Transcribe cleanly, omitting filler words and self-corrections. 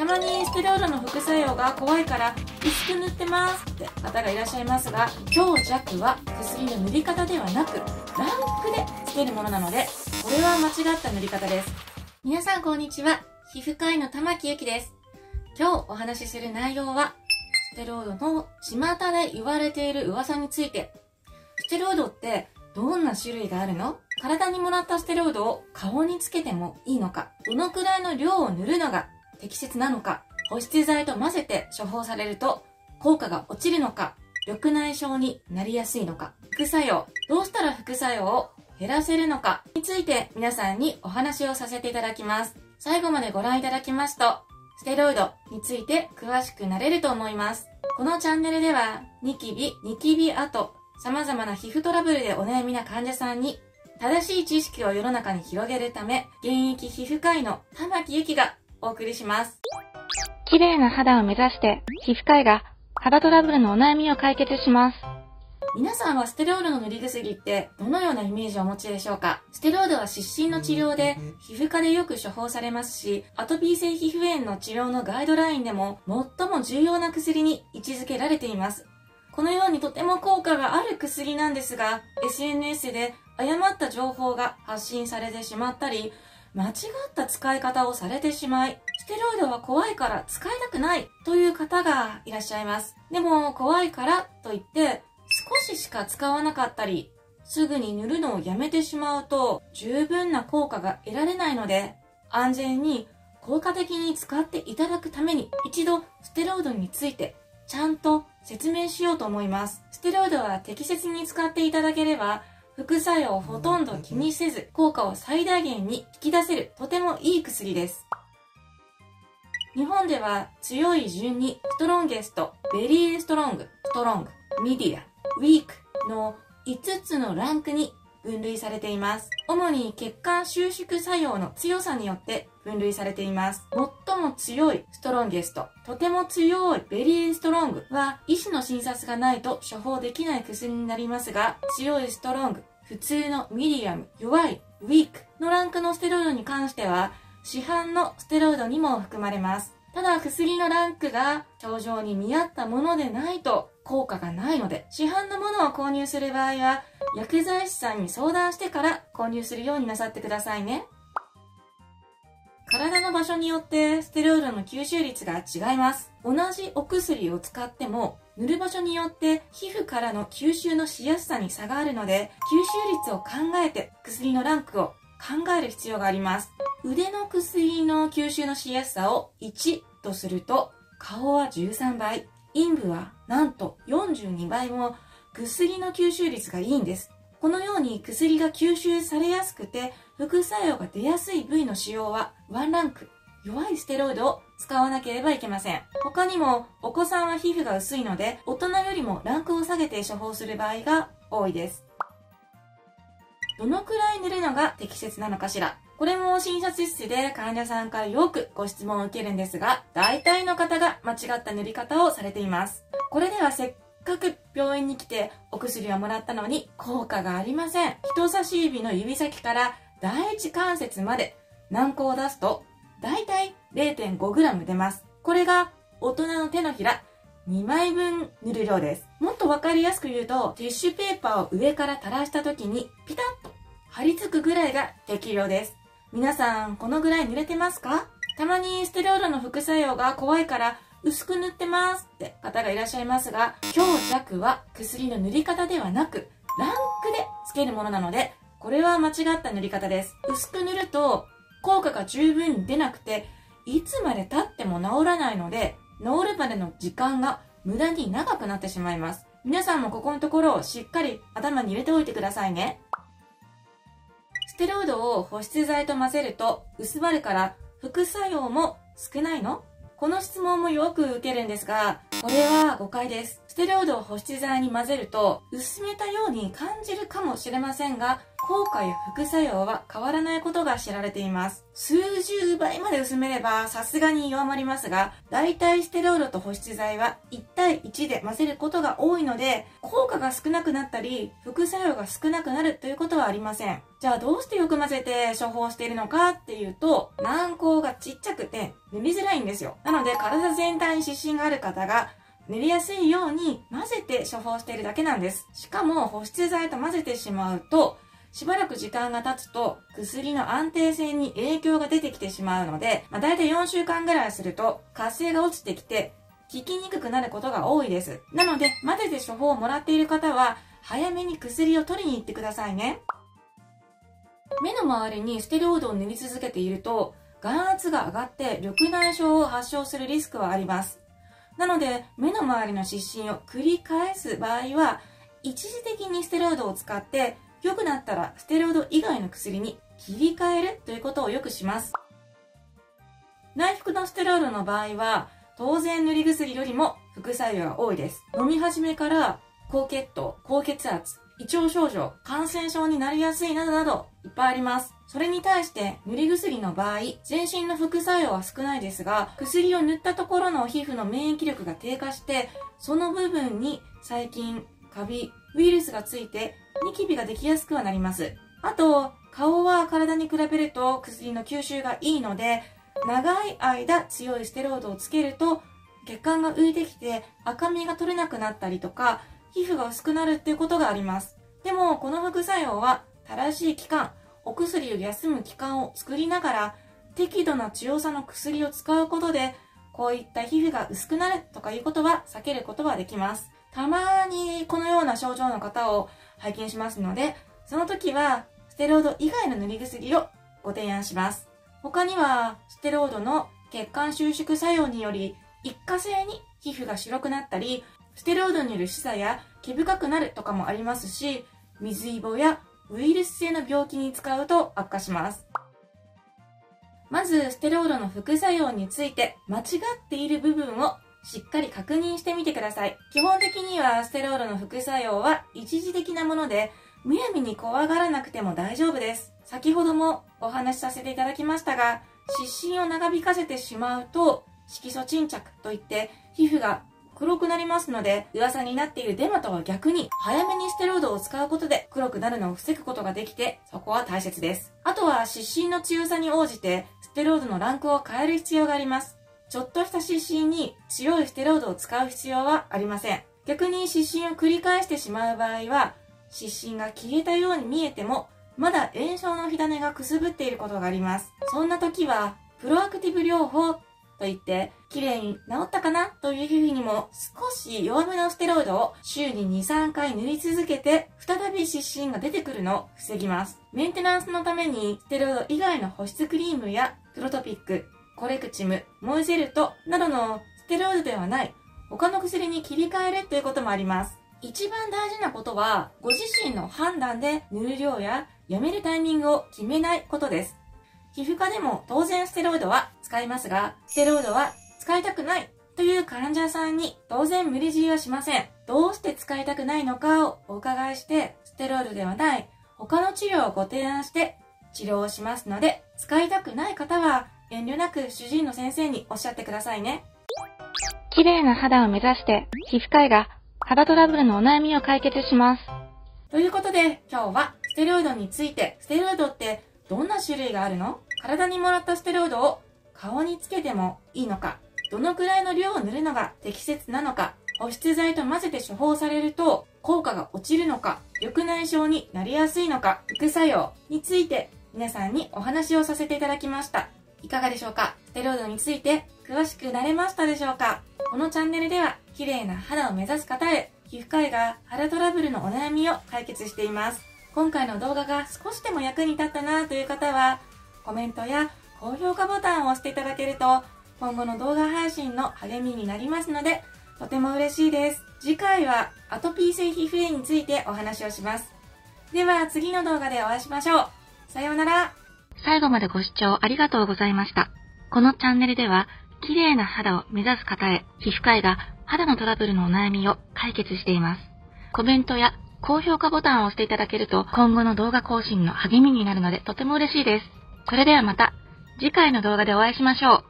まにステロイドの副作用が怖いから薄く塗ってますって方がいらっしゃいますが、強弱は薬の塗り方ではなくランクでつけるものなので、これは間違った塗り方です。皆さんこんにちは。皮膚科医の玉木ゆきです。今日お話しする内容は、ステロイドの巷で言われている噂について。ステロイドってどんな種類があるの？体にもらったステロイドを顔につけてもいいのか？どのくらいの量を塗るのが適切なのか？保湿剤と混ぜて処方されると効果が落ちるのか？緑内障になりやすいのか？副作用、どうしたら副作用を減らせるのかについて皆さんにお話をさせていただきます。最後までご覧いただきますと、ステロイドについて詳しくなれると思います。このチャンネルではニキビ後、様々な皮膚トラブルでお悩みな患者さんに正しい知識を世の中に広げるため、現役皮膚科医の玉木ゆきがお送りします。綺麗な肌を目指して皮膚科医が肌トラブルのお悩みを解決します。皆さんはステロイドの塗り薬ってどのようなイメージをお持ちでしょうか？ステロイドは湿疹の治療で皮膚科でよく処方されますし、アトピー性皮膚炎の治療のガイドラインでも最も重要な薬に位置づけられています。このようにとても効果がある薬なんですが、SNS で誤った情報が発信されてしまったり、間違った使い方をされてしまい、ステロイドは怖いから使いたくないという方がいらっしゃいます。でも怖いからといって少ししか使わなかったり、すぐに塗るのをやめてしまうと十分な効果が得られないので、安全に効果的に使っていただくために一度ステロイドについてちゃんと説明しようと思います。ステロイドは適切に使っていただければ副作用をほとんど気にせず効果を最大限に引き出せるとてもいい薬です。日本では強い順にストロンゲスト、ベリーストロング、ミディア、ウィークの5つのランクに分類されています。主に血管収縮作用の強さによって分類されています。最も強いストロンゲスト、とても強いベリーストロングは医師の診察がないと処方できない薬になりますが、強いストロング、普通のミディアム、弱いウィークのランクのステロイドに関しては市販のステロイドにも含まれます。ただ薬のランクが症状に見合ったものでないと効果がないので、市販のものを購入する場合は薬剤師さんに相談してから購入するようになさってくださいね。体の場所によってステロイドの吸収率が違います。同じお薬を使っても塗る場所によって皮膚からの吸収のしやすさに差があるので、吸収率を考えて薬のランクを考える必要があります。腕の薬の吸収のしやすさを1とすると、顔は13倍、陰部はなんと42倍も薬の吸収率がいいんです。このように薬が吸収されやすくて副作用が出やすい部位の使用は1ランク、弱いステロイドを使わなければいけません。他にもお子さんは皮膚が薄いので大人よりもランクを下げて処方する場合が多いです。どのくらい塗るのが適切なのかしら？これも診察室で患者さんからよくご質問を受けるんですが、大体の方が間違った塗り方をされています。これではせっかく病院に来てお薬をもらったのに効果がありません。人差し指の指先から第一関節まで軟膏を出すとだいたい 0.5g 出ます。これが大人の手のひら2枚分塗る量です。もっとわかりやすく言うと、ティッシュペーパーを上から垂らした時にピタッと張り付くぐらいが適量です。皆さんこのぐらい塗れてますか？たまにステロイドの副作用が怖いから薄く塗ってますって方がいらっしゃいますが、強弱は薬の塗り方ではなくランクでつけるものなので、これは間違った塗り方です。薄く塗ると効果が十分に出なくて、いつまで経っても治らないので、治るまでの時間が無駄に長くなってしまいます。皆さんもここのところをしっかり頭に入れておいてくださいね。ステロイドを保湿剤と混ぜると薄まるから副作用も少ないの？この質問もよく受けるんですが、これは誤解です。ステロイドを保湿剤に混ぜると薄めたように感じるかもしれませんが、 効果や副作用は変わらないことが知られています。数十倍まで薄めればさすがに弱まりますが、大体ステロイドと保湿剤は1対1で混ぜることが多いので、効果が少なくなったり、副作用が少なくなるということはありません。じゃあどうしてよく混ぜて処方しているのかっていうと、軟膏がちっちゃくて塗りづらいんですよ。なので体全体に湿疹がある方が塗りやすいように混ぜて処方しているだけなんです。しかも保湿剤と混ぜてしまうと、しばらく時間が経つと薬の安定性に影響が出てきてしまうので、だいたい4週間ぐらいすると活性が落ちてきて効きにくくなることが多いです。なので混ぜて処方をもらっている方は早めに薬を取りに行ってくださいね。目の周りにステロイドを塗り続けていると眼圧が上がって緑内障を発症するリスクはあります。なので目の周りの湿疹を繰り返す場合は一時的にステロイドを使って良くなったらステロイド以外の薬に切り替えるということをよくします。内服のステロイドの場合は当然塗り薬よりも副作用が多いです。飲み始めから高血糖、高血圧、胃腸症状、感染症になりやすいなどなどいっぱいあります。それに対して塗り薬の場合、全身の副作用は少ないですが、薬を塗ったところの皮膚の免疫力が低下して、その部分に細菌、カビ、ウイルスがついてニキビができやすくはなります。あと、顔は体に比べると薬の吸収がいいので、長い間強いステロイドをつけると血管が浮いてきて赤みが取れなくなったりとか、皮膚が薄くなるっていうことがあります。でもこの副作用は正しい期間、お薬を休む期間を作りながら適度な強さの薬を使うことでこういった皮膚が薄くなるとかいうことは避けることはできます。たまにこのような症状の方を拝見しますので、その時はステロイド以外の塗り薬をご提案します。他にはステロイドの血管収縮作用により一過性に皮膚が白くなったり、ステロイドによる視差や毛深くなるとかもありますし、水イボやウイルス性の病気に使うと悪化します。まずステロイドの副作用について間違っている部分をしっかり確認してみてください。基本的にはステロイドの副作用は一時的なもので、むやみに怖がらなくても大丈夫です。先ほどもお話しさせていただきましたが、湿疹を長引かせてしまうと色素沈着といって皮膚が黒くなりますので、噂になっているデマとは逆に早めにステロイドを使うことで黒くなるのを防ぐことができて、そこは大切です。あとは湿疹の強さに応じてステロイドのランクを変える必要があります。ちょっとした湿疹に強いステロイドを使う必要はありません。逆に湿疹を繰り返してしまう場合は、湿疹が消えたように見えてもまだ炎症の火種がくすぶっていることがあります。そんな時はプロアクティブ療法といって綺麗に治ったかなという皮膚にも少し弱めのステロイドを週に 2,3 回塗り続けて再び湿疹が出てくるのを防ぎます。メンテナンスのためにステロイド以外の保湿クリームやプロトピック、コレクチム、モイゼルトなどのステロイドではない他の薬に切り替えるということもあります。一番大事なことはご自身の判断で塗る量ややめるタイミングを決めないことです。皮膚科でも当然ステロイドは使いますが、ステロイドは使いたくないという患者さんに当然無理強いはしません。どうして使いたくないのかをお伺いして、ステロイドではない他の治療をご提案して治療をしますので、使いたくない方は遠慮なく主治医の先生におっしゃってくださいね。 綺麗な肌を目指して皮膚科医が肌トラブルのお悩みを解決します。 ということで今日はステロイドについて、ステロイドってどんな種類があるの？体にもらったステロイドを顔につけてもいいのか、どのくらいの量を塗るのが適切なのか、保湿剤と混ぜて処方されると効果が落ちるのか、緑内障になりやすいのか、副作用について皆さんにお話をさせていただきました。いかがでしょうか？ステロイドについて詳しくなれましたでしょうか？このチャンネルでは綺麗な肌を目指す方へ、皮膚科医が肌トラブルのお悩みを解決しています。今回の動画が少しでも役に立ったなという方は、コメントや高評価ボタンを押していただけると今後の動画配信の励みになりますので、とても嬉しいです。次回はアトピー性皮膚炎についてお話をします。では次の動画でお会いしましょう。さようなら。 最後までご視聴ありがとうございました。このチャンネルでは綺麗な肌を目指す方へ、皮膚科医が肌のトラブルのお悩みを解決しています。コメントや高評価ボタンを押していただけると今後の動画更新の励みになるのでとても嬉しいです。それではまた次回の動画でお会いしましょう。